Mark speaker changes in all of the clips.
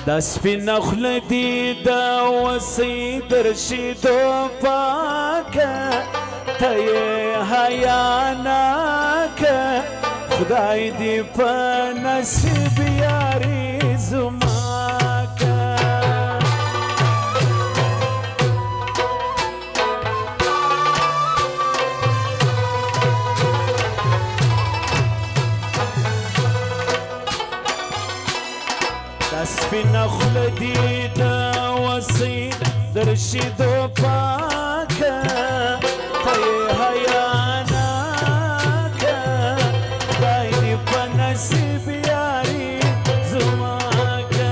Speaker 1: دا سپینه خوله دي د وصي در شیدو پاکه ته یې حیا ناکه خدای دې په نصیب یاري زما که دا سپینه خوله دي د وصي در شیدو پاکه ته یې حیا ناکه خدای دې په نصیب یاري زما که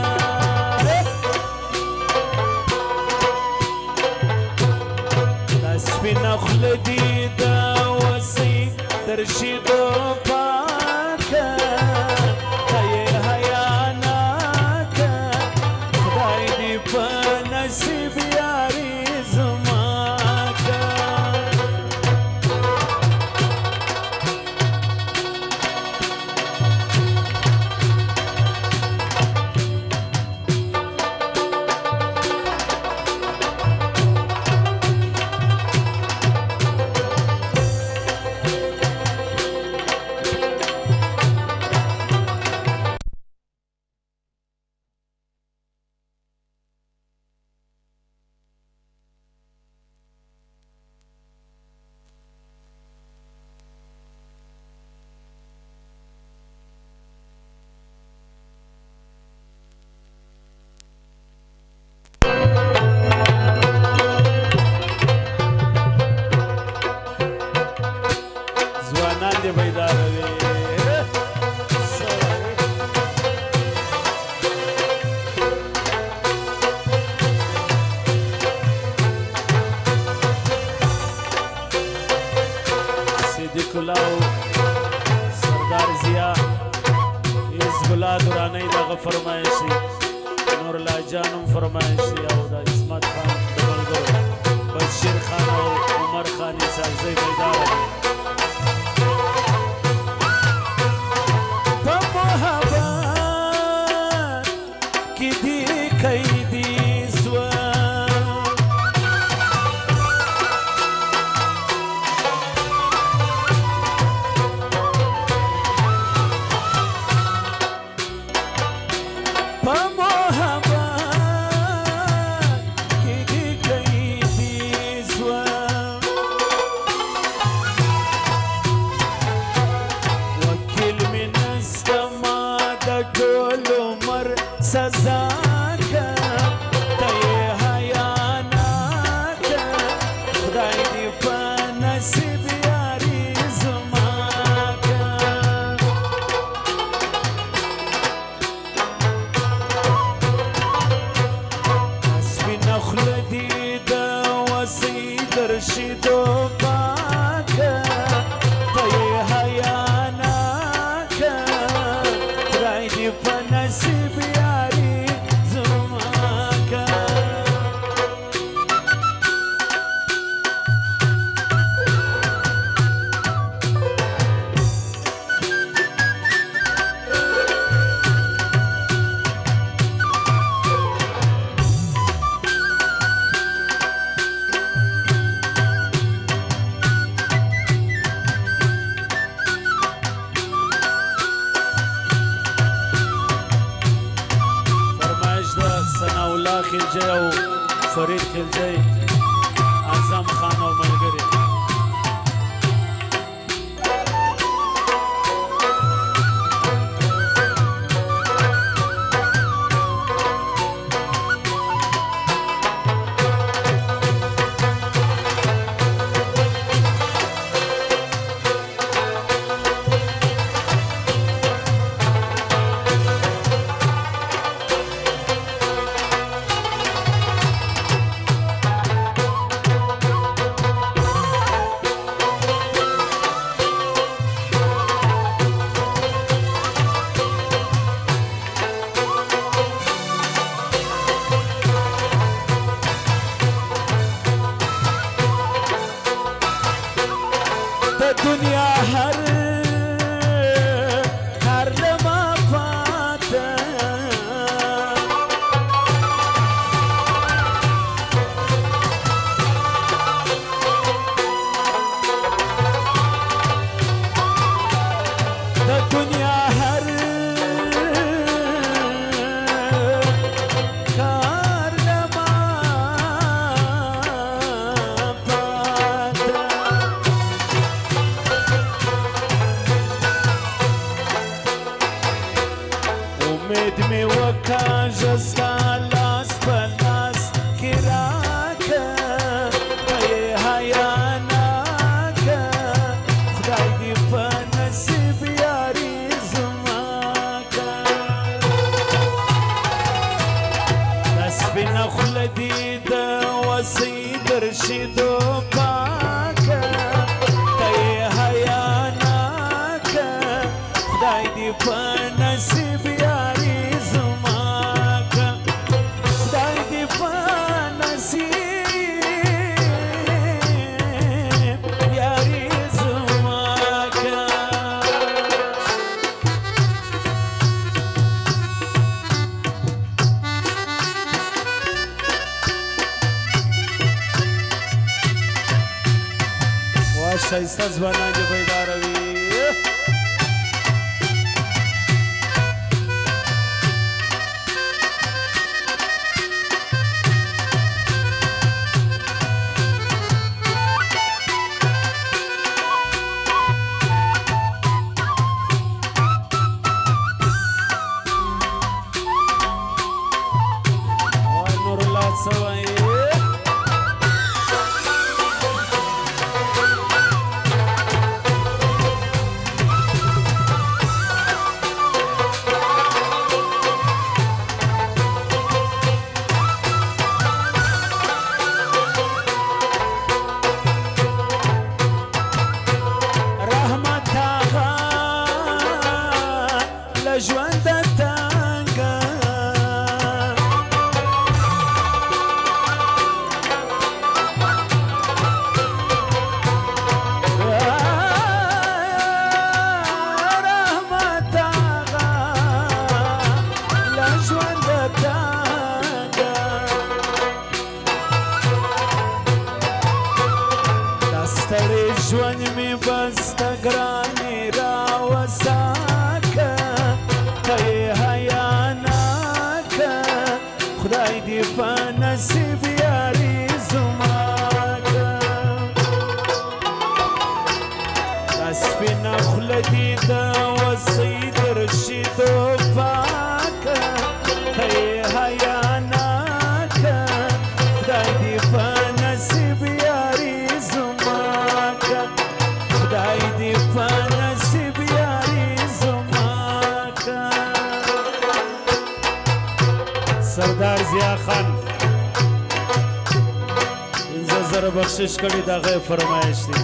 Speaker 1: دا سپینه خوله دي د وصي در شیدو پاکه ته یې حیا نصیب یاری زما که سردار ضیا حزب الله درانی دغه فرمایشي نور الله جانم فرمایشي او د عصمت خان د ملګرو بشیر خان او عمر خان سازی بیدار په محبت کې دې قیدي سوه سزا که ته یې حیا ناکه خدای دې په نصیب یاري زما که سپینه خوله دي د وصي در شیدو پاکه ته یې حیا ناکه خدای دې په نصیب خلجی او فرید خلجی اعظم خان او ملګری دنیا هر لمحه امید می وکاږه ستا لاس په لاس کې راکه ای حیاناکه خدای دې په نصیب یاري زما که دا سپینه خوله دې د وسۍ در شیدو پاکه ای حیاناکه خدای دې په نصیب یاري زما که خدای دې په نصیب یاري زما که وا ښایسته ځوانان دې بیداروي ژوند می بسته ګرانې راوساکه ای حیاناکه خدای دې په نصیب یاري زما که دا سپینه خوله دې د وسۍ در شیدو پاکه ای حیاناکه خدای دې په نصیب یاري زما خدای دې په نصیب یاري زما که سردار ضیا خان 15,000 بخشش کړي د هغه فرمایش دی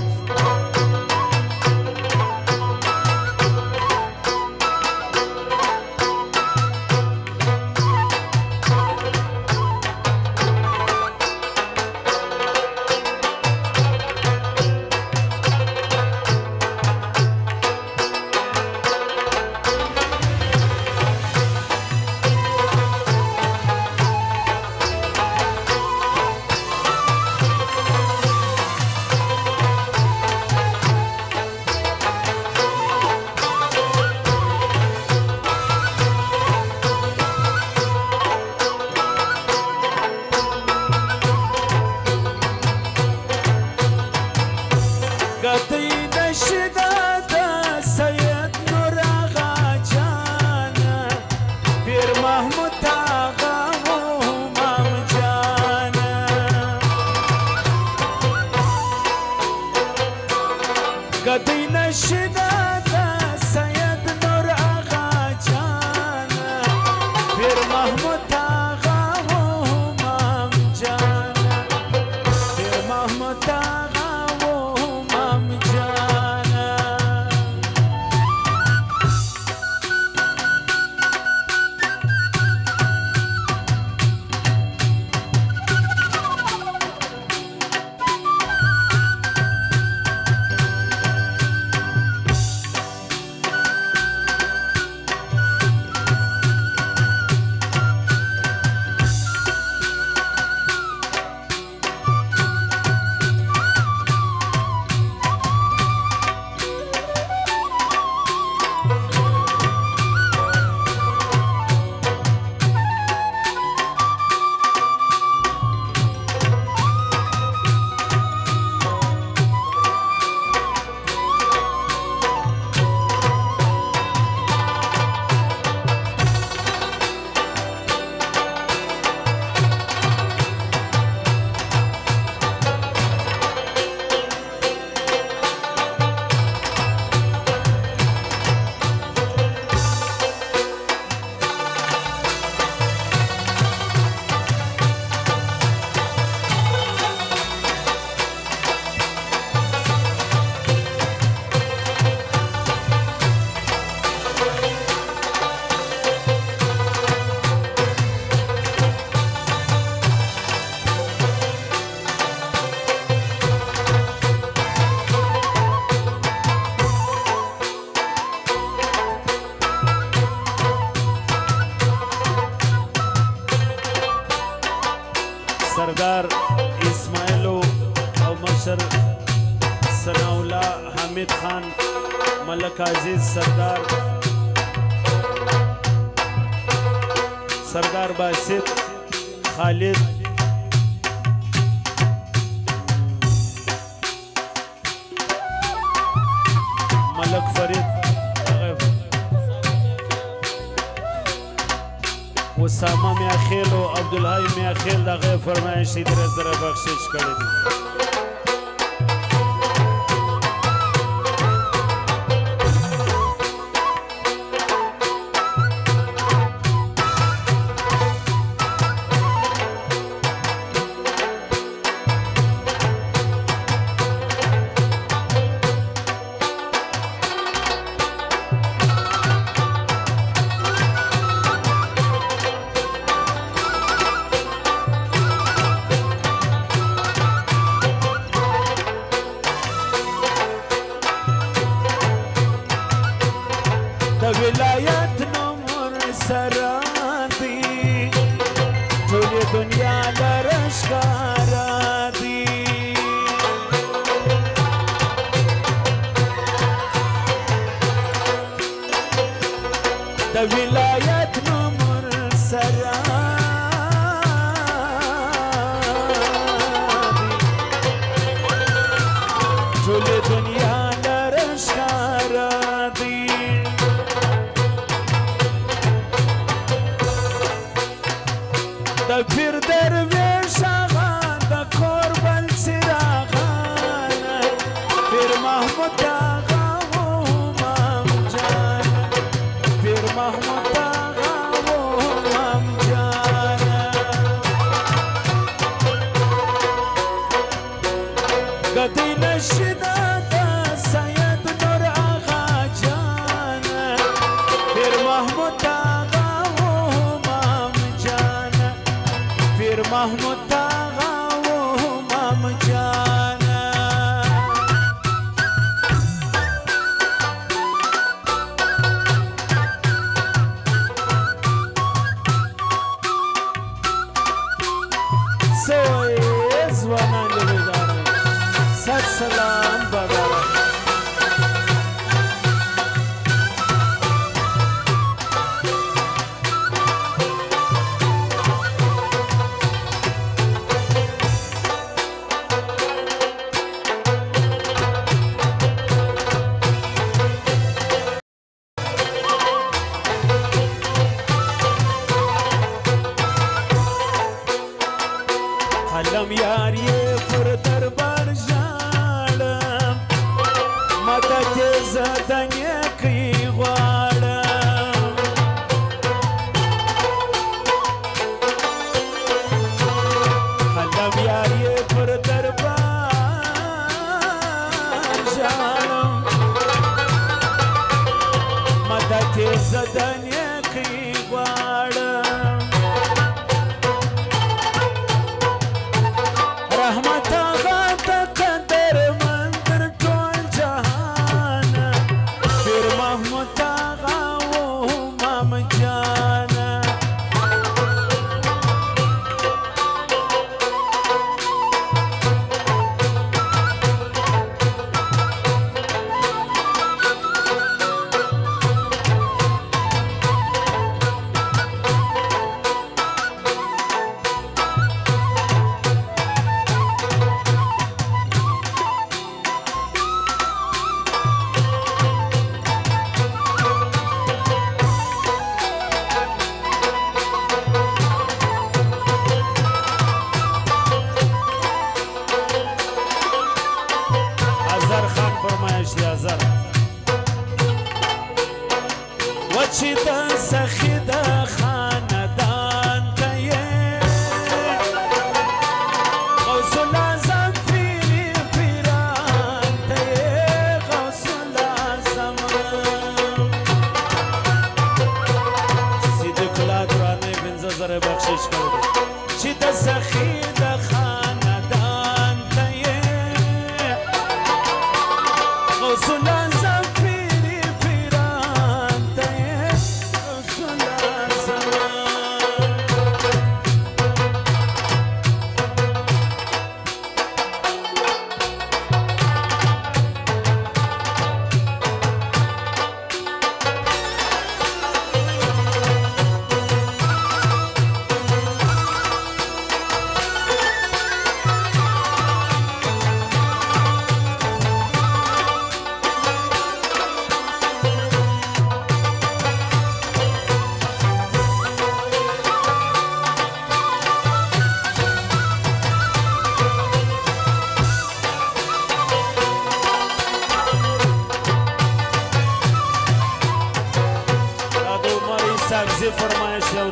Speaker 1: سردار اسماعیلو او مشر ثناءالله حمید خان ملک عزیز سردار باسط خالد ملک فرید اسامه میاخیل و عبدالحی میاخیل دغه فرمایش دې درې زره بخشش کړی دی ولایت نمر سره دی ټولې دنیا لره ښکاره دی د ولایت نمر سره دی ټولې دنیا لره ښکاره دی د پیر درویش آغا د کور بل څراغانه پیر محمود آغا و امام جان پیر محمود آغا و امام جان گدی نشیده د سید نور آغا جان پیر محمود آغا و امام جان پیر محمود آغا و امام جان سوی زوانان جویدارم ست سلام بدارم قلم یار یې پر دربار ژاړم مدد یې زه د نیکۍ غواړم قلم یار یې پر دربار ژاړم مدد یې زه د نیکۍ غواړم رحمت آغا ته قدر مندر ټول جهان پیر محمود آغا و امام جان وچی د سخی د خاندان ته یې غوث الاعظم پیری پیران ته یې غوث الاعظم صدیق الله درانه 15000 بخشش کړی چې د سخی د خاندان ته یې غوث الاعظم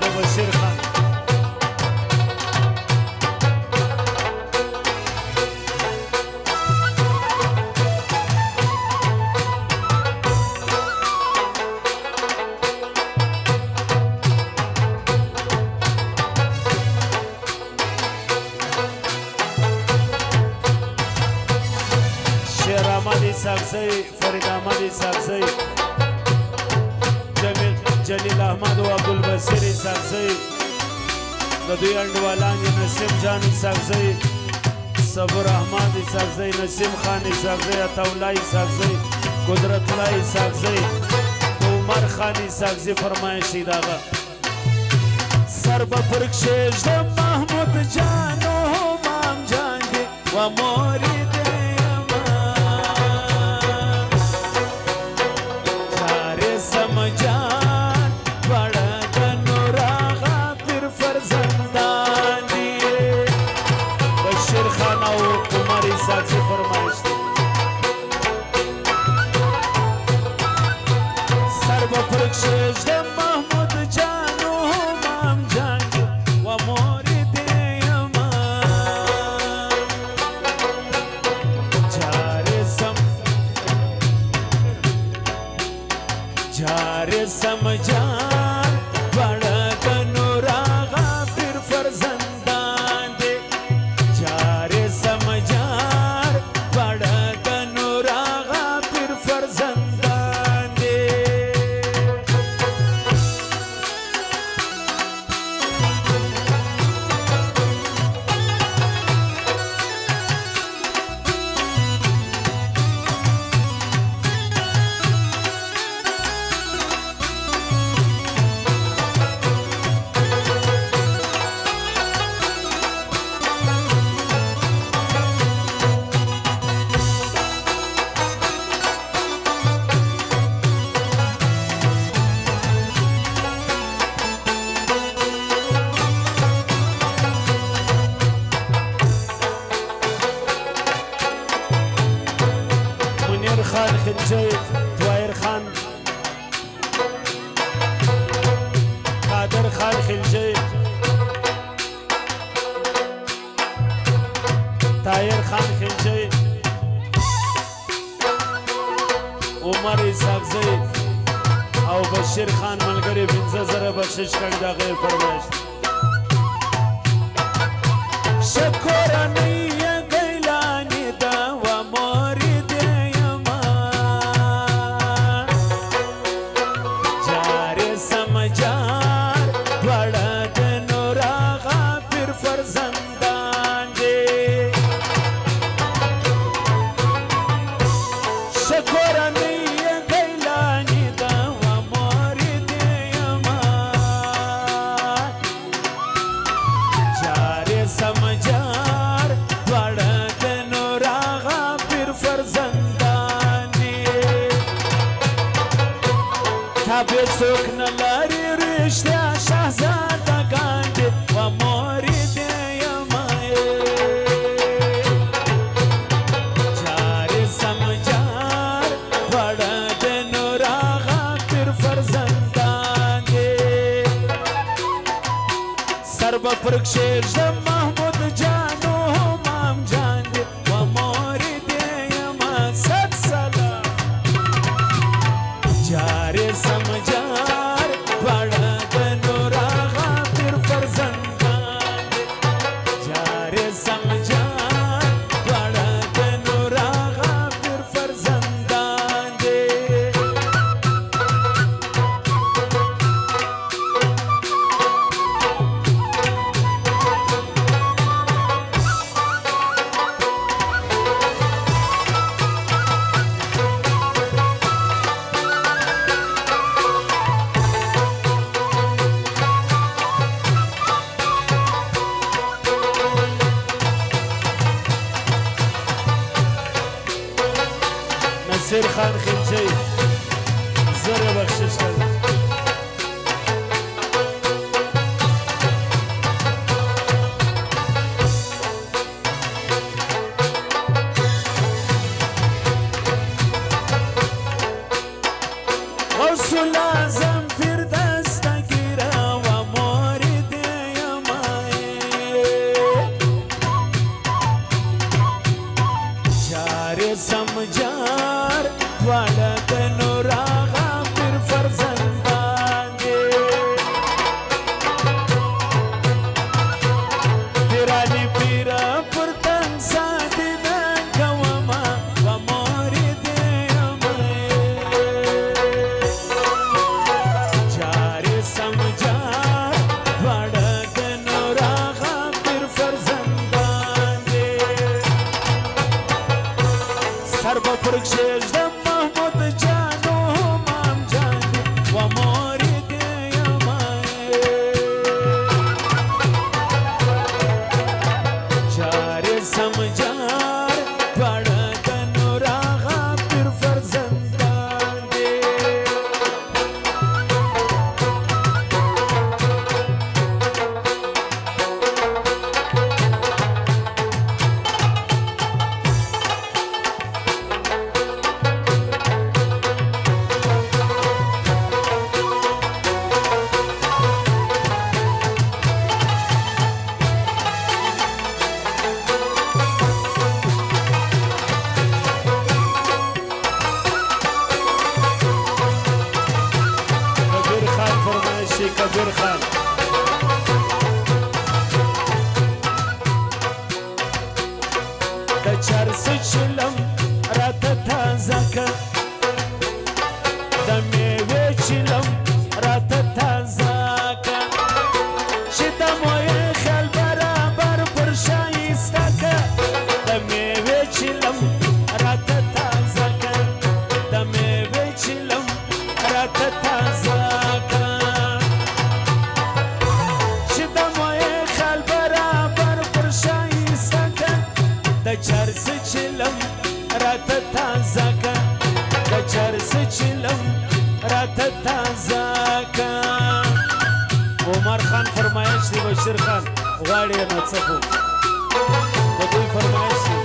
Speaker 1: بشیر خان شیر احمد اسحاقزی فرید احمد اسحاقزی جلیل احمد و عبدالبصیر اسحاقزی د دوی انډوالان نسیم جان اسحاقزی صبر احمد اسحاقزی نسیم خان اسحاقزی عطاالله اسحاقزی قدرت الله اسحاقزی عمر خان اسحاقزی فرمایشی داغه سر به پر کښېږده محمود جان و مام جان دی و مورې دی جارې سم جان بړه د نور آغا پیر فرزندان دی بشیر خان او عمر اسحاقزی فرمایش دی سر به پر کښېږده محمود جان و مام جان دی و مورې دی یما جارې سم جان بړه د نور آغا پیر فرزندان دی جارې سم جان بړه د نور آغا پیر فرزندان دی خان خلجی طاهر خان قادر خان خلجی طاهر خان خلجی عمر اسحاقزی او بشیر خان ملګری 15000 بخشش کړی دا غیر فرمایش شکرانی گیلانی دا و مورې به څوک نه لري رښتیا شهزادګان دي و مورې دی یما جارې سم جار بړه د نور آغا پیر فرزندان دی سر به پر کښېږده محمود جان و مام جان دی و مورې دی یما صد سلام جارې سم جار بړه د نور آغا پیر فرزندان دی جارې سم جار بړه د نور آغا پیر فرزندان دی عمر خان فرمایش دی بشیر خان غواړي یې نڅکو د دوی فرمایش دی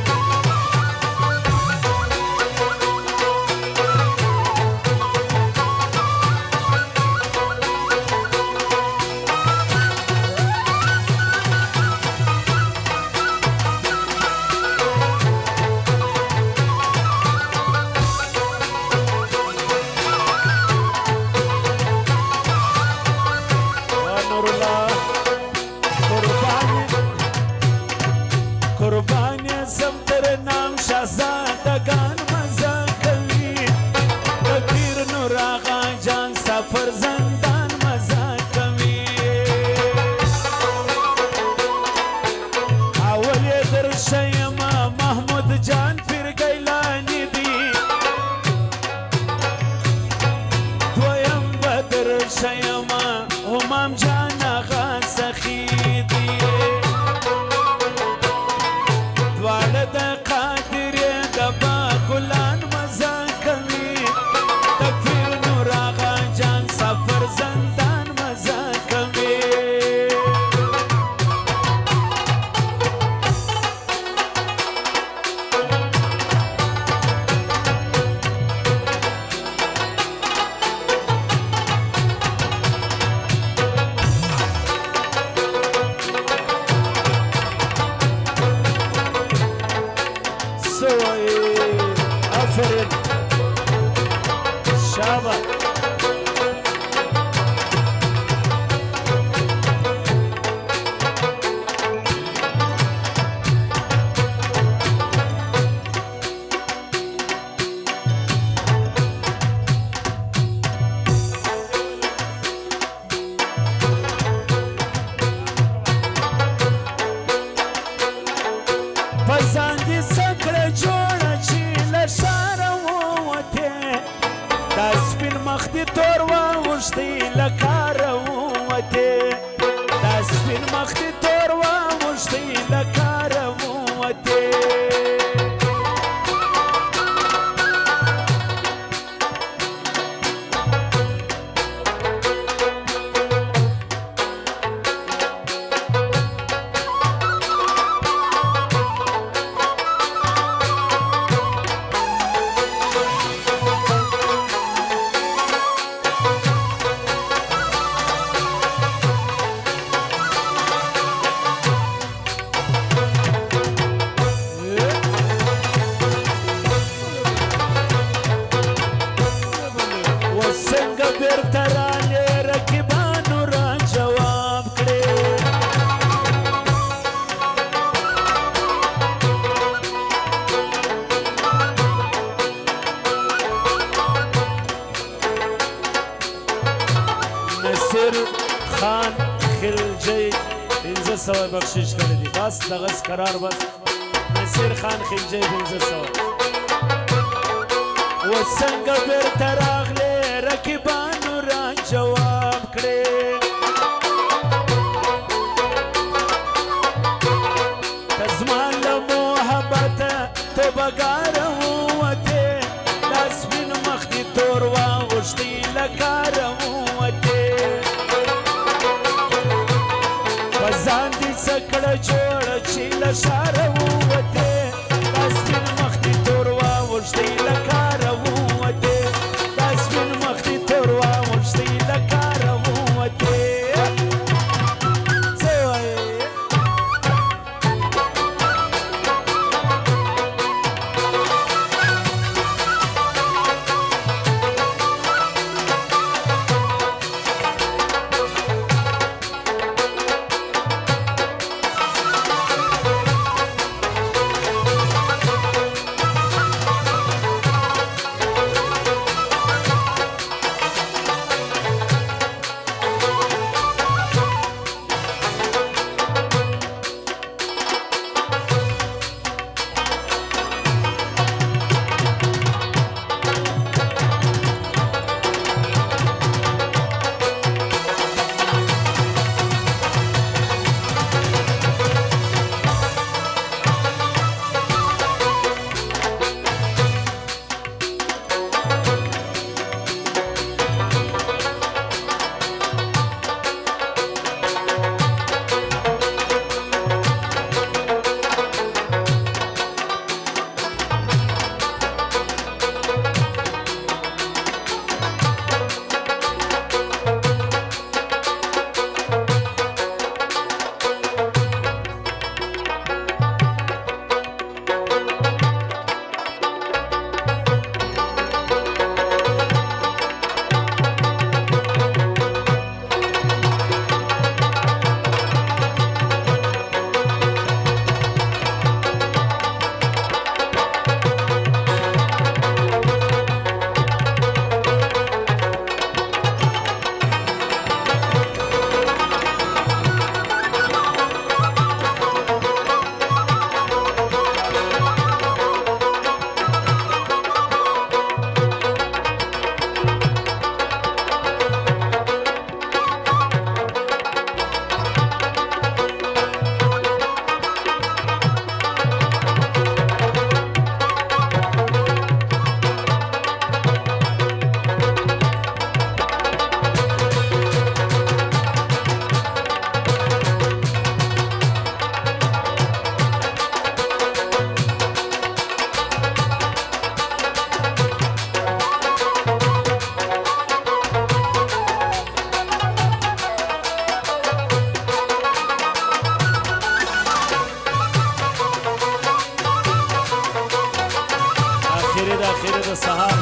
Speaker 2: بخشش کړی دی بس دغه قرار بس نصیر خان خلجی 1500
Speaker 1: و څنګه بیرته راغلی رقیبانو را جواب کړی ته زما له محبته توبهګاره ووتې دا سپین مخ دې تور واغوښتې له کاره ووتې په ځان دې څه کړه جوړه چې له ښاره ووتې دا سپین مخ دې تور واغوښتې له کاره ووتې دا سپین مخ دې تور واغوښتې له کاره ووتې څه وایې سهار